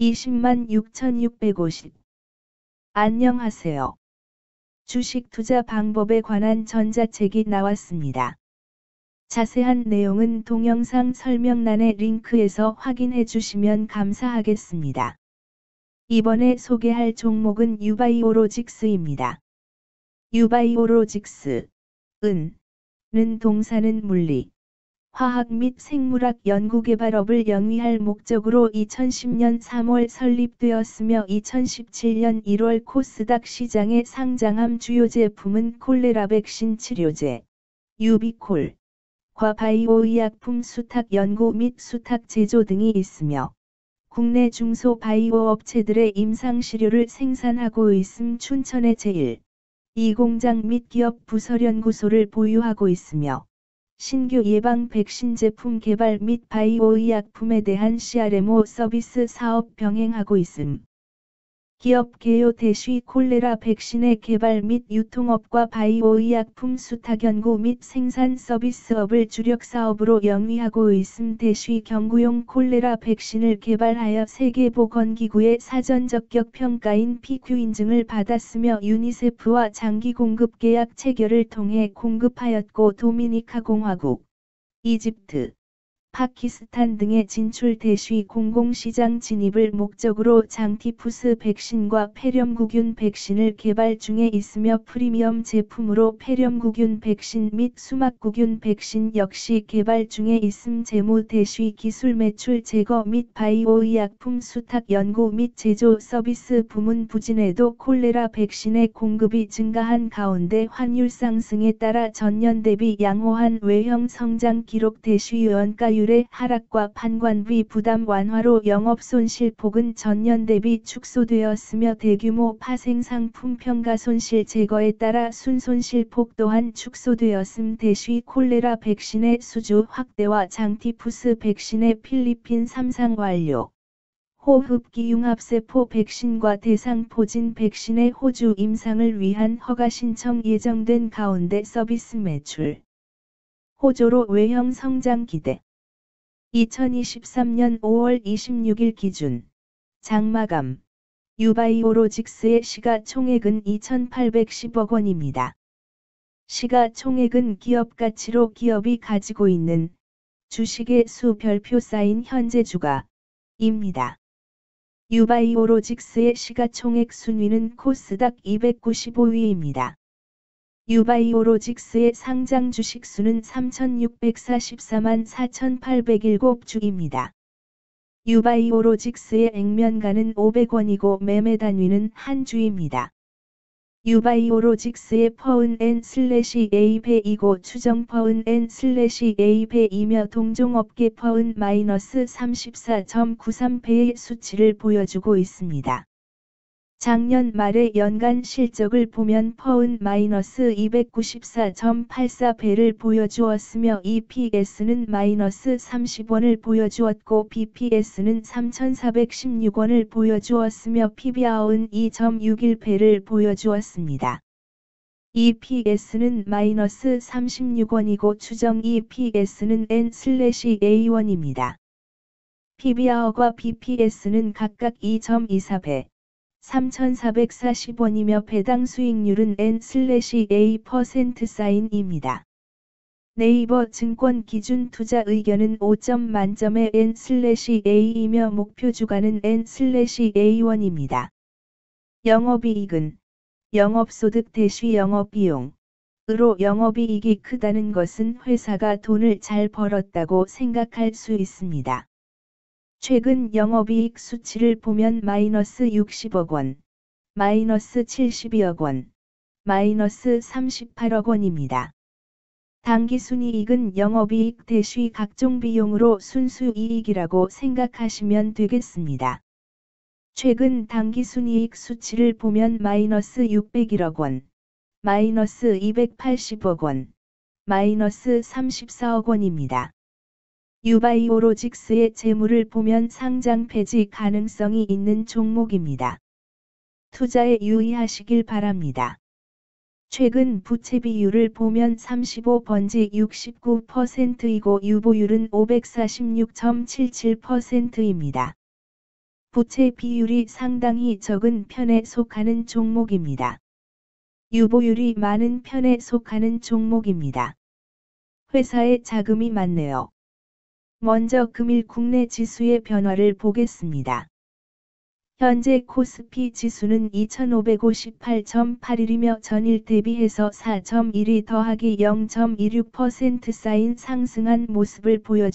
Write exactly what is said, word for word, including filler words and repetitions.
이십만 육천육백오십. 안녕하세요. 주식 투자 방법에 관한 전자책이 나왔습니다. 자세한 내용은 동영상 설명란의 링크에서 확인해 주시면 감사하겠습니다. 이번에 소개할 종목은 유바이오로직스입니다. 유바이오로직스, 은, 는 동사는 물리, 화학 및 생물학 연구개발업을 영위할 목적으로 이천십년 삼월 설립되었으며 이천십칠년 일월 코스닥 시장에 상장함. 주요 제품은 콜레라 백신 치료제, 유비콜, 과 바이오의약품 수탁 연구 및 수탁 제조 등이 있으며 국내 중소 바이오 업체들의 임상시료를 생산하고 있음. 춘천의 제일, 이 공장 및 기업 부설연구소를 보유하고 있으며 신규 예방 백신 제품 개발 및 바이오의약품에 대한 씨알엠오 서비스 사업 병행하고 있음. 기업 개요 대쉬 콜레라 백신의 개발 및 유통업과 바이오의약품 수탁 연구 및 생산 서비스업을 주력 사업으로 영위하고 있음. 대쉬 경구용 콜레라 백신을 개발하여 세계보건기구의 사전 적격 평가인 피큐 인증을 받았으며 유니세프와 장기 공급 계약 체결을 통해 공급하였고 도미니카 공화국, 이집트, 파키스탄 등의 진출. 대쉬 공공시장 진입을 목적으로 장티푸스 백신과 폐렴구균 백신을 개발 중에 있으며 프리미엄 제품으로 폐렴구균 백신 및 수막구균 백신 역시 개발 중에 있음. 재무 대쉬 기술 매출 제거 및 바이오의약품 수탁 연구 및 제조 서비스 부문 부진에도 콜레라 백신의 공급이 증가한 가운데 환율 상승에 따라 전년 대비 양호한 외형 성장 기록. 대쉬 원가율 의 하락과 판관비 부담 완화로 영업손실폭은 전년 대비 축소되었으며 대규모 파생상품 평가손실 제거에 따라 순손실폭 또한 축소되었음. 대쉬 콜레라 백신의 수주 확대와 장티푸스 백신의 필리핀 삼상 완료. 호흡기 융합세포 백신과 대상포진 백신의 호주 임상을 위한 허가 신청 예정된 가운데 서비스 매출 호조로 외형 성장 기대. 이천이십삼년 오월 이십육일 기준 장마감 유바이오로직스의 시가총액은 이천팔백십억 원입니다. 시가총액은 기업가치로 기업이 가지고 있는 주식의 수 별표 쌓인 현재 주가입니다. 유바이오로직스의 시가총액 순위는 코스닥 이백구십오 위입니다. 유바이오로직스의 상장 주식수는 삼천육백사십사만 사천팔백칠 주입니다. 유바이오로직스의 액면가는 오백 원이고 매매 단위는 한 주입니다. 유바이오로직스의 퍼은 엔 슬래시 에이 배이고 추정 퍼은 엔 슬래시 에이 배이며 동종업계 퍼은 마이너스 삼십사 점 구삼 배의 수치를 보여주고 있습니다. 작년 말의 연간 실적을 보면 퍼은 마이너스 이백구십사 점 팔사 배를 보여주었으며 이피에스는 마이너스 삼십 원을 보여주었고 비피에스는 삼천사백십육 원을 보여주었으며 피비알은 이 점 육일 배를 보여주었습니다. 이피에스는 마이너스 삼십육 원이고 추정 이피에스는 엔 슬래시 에이 원입니다. 피비알과 비피에스는 각각 이 점 이사 배. 삼천사백사십 원이며 배당 수익률은 엔 슬래시 에이 퍼센트 사인입니다. 네이버 증권 기준 투자 의견은 오 점 만점의 엔 슬래시 에이이며 목표 주가는 엔 슬래시 에이 원입니다. 영업이익은 영업소득 대쉬 영업비용 으로 영업이익이 크다는 것은 회사가 돈을 잘 벌었다고 생각할 수 있습니다. 최근 영업이익 수치를 보면 마이너스 육십억 원, 마이너스 칠십이억 원, 마이너스 삼십팔억 원입니다. 당기순이익은 영업이익 대쉬 각종 비용으로 순수이익이라고 생각하시면 되겠습니다. 최근 당기순이익 수치를 보면 마이너스 육백일억 원, 마이너스 이백팔십억 원, 마이너스 삼십사억 원입니다. 유바이오로직스의 재물을 보면 상장 폐지 가능성이 있는 종목입니다. 투자에 유의하시길 바랍니다. 최근 부채 비율을 보면 삼십오 번지 육십구 퍼센트이고 유보율은 오백사십육 점 칠칠 퍼센트입니다. 부채 비율이 상당히 적은 편에 속하는 종목입니다. 유보율이 많은 편에 속하는 종목입니다. 회사에 자금이 많네요. 먼저 금일 국내 지수의 변화를 보겠습니다. 현재 코스피 지수는 이천오백오십팔 점 팔일이며 전일 대비해서 사 점 일이 더하기 영 점 이육 퍼센트 쌓인 상승한 모습을 보여줍니다.